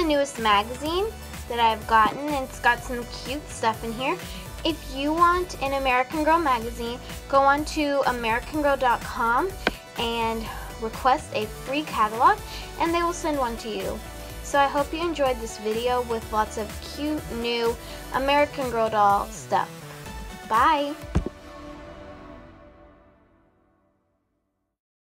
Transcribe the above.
newest magazine that I've gotten, and it's got some cute stuff in here. If you want an American Girl magazine, go on to americangirl.com and request a free catalog, and they will send one to you. So I hope you enjoyed this video with lots of cute new American Girl doll stuff. Bye!